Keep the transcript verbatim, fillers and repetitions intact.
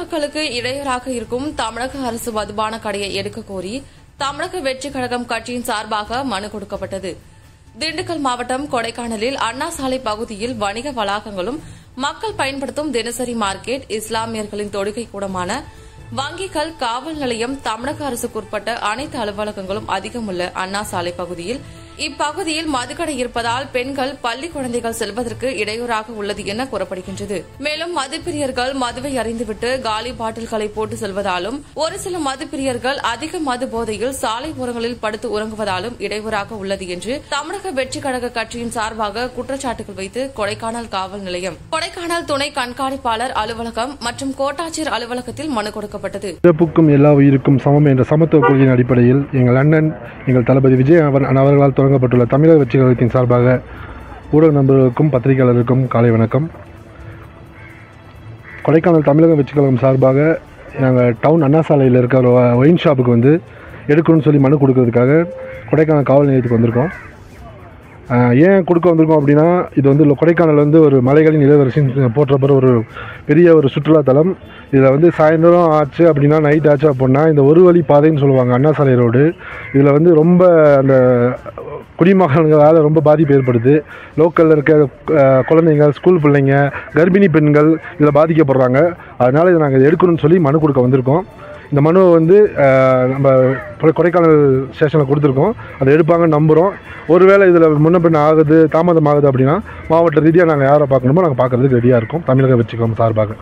பொதுமக்களுக்கு இடையூறாக இருக்கும் தமிழக அரசு மதுபான கடையை எடுக்க கோரி தமிழக வெற்றி கழகம் கட்சியின் சார்பாக மனு கொடுக்கப்பட்டது. திண்டுக்கல் மாவட்டம் கொடைக்கானலில் அண்ணா சாலை பகுதியில் வணிக வளாகங்களும் மக்கள் பயன்படுத்தும் தினசரி மார்க்கெட், இஸ்லாமியர்களின் தொழுகை கூடமான வங்கிகள், காவல் நிலையம், தமிழக அரசுக்குட்பட்ட அனைத்து அலுவலகங்களும் அதிகமுள்ள அண்ணா சாலை பகுதியில் இப்பகுதியில் மதுக்கடை இருப்பதால் பெண்கள், பள்ளி குழந்தைகள் செல்வதற்கு இடையூறாக உள்ளது என கூறப்படுகின்றது. மேலும் மதுப்பிரியர்கள் மதுவை அறிந்துவிட்டு காலி பாட்டில்களை போட்டு செல்வதாலும், ஒரு சில மதுப்பிரியர்கள் அதிக மது போதையில் சாலை ஓரங்களில் படுத்து உறங்குவதாலும் இடையூறாக உள்ளது என்று தமிழக வெற்றி கழக கட்சியின் சார்பாக குற்றச்சாட்டுகள் வைத்து கொடைக்கானல் காவல் நிலையம், கொடைக்கானல் துணை கண்காணிப்பாளர் அலுவலகம் மற்றும் கோட்டாட்சியர் அலுவலகத்தில் மனு கொடுக்கப்பட்டது. பிறப்புக்கும் எல்லா உயிருக்கும் சமம் என்ற சமத்துவ கொள்கையின் அடிப்படையில் எங்கள் அண்ணன், எங்கள் தளபதி விஜய் அவர்களால் தொடங்கப்பட்டுள்ள தமிழக வெற்றி கழகத்தின் சார்பாக ஊடக நண்பர்களுக்கும் பத்திரிகையாளருக்கும் காலை வணக்கம். கொடைக்கானல் தமிழக வெற்றி கழகம் சார்பாக நாங்கள் டவுன் அண்ணா சாலையில் இருக்க ஒரு ஒயின் ஷாப்புக்கு வந்து எடுக்கணும்னு சொல்லி மனு கொடுக்கறதுக்காக கொடைக்கானல் காவல் நிலையத்துக்கு வந்திருக்கோம். ஏன் கொடுக்க வந்திருக்கோம் அப்படின்னா, இது வந்து கொடைக்கானல் வந்து ஒரு மலைகளின் இளவரசின்னு போற்றப்படுற ஒரு பெரிய ஒரு சுற்றுலாத்தலம். இதில் வந்து சாயந்தரம் ஆச்சு அப்படின்னா, நைட் ஆச்சு அப்படின்னா இந்த ஒரு வழி பாதைன்னு சொல்லுவாங்க அண்ணா சாலை ரோடு. இதில் வந்து ரொம்ப அந்த குடிமகன்களால் ரொம்ப பாதிப்பு ஏற்படுது. லோக்கலில் இருக்க குழந்தைங்க, ஸ்கூல் பிள்ளைங்க, கர்ப்பிணி பெண்கள் இதில் பாதிக்கப்படுறாங்க. அதனால் இதை நாங்கள் எடுக்கணும்னு சொல்லி மனு கொடுக்க வந்திருக்கோம். இந்த மனுவை வந்து நம்ம கொடைக்கானல் ஸ்டேஷனில் கொடுத்துருக்கோம். அதை எடுப்பாங்கன்னு நம்புகிறோம். ஒருவேளை இதில் முன்ன பின்ன ஆகுது, தாமதம் ஆகுது அப்படின்னா மாவட்ட ரீதியாக நாங்கள் யாரை பார்க்கணுமோ நாங்கள் பார்க்குறதுக்கு ரெடியாக இருக்கோம் தமிழக வெற்றி கழகம் சார்பாக.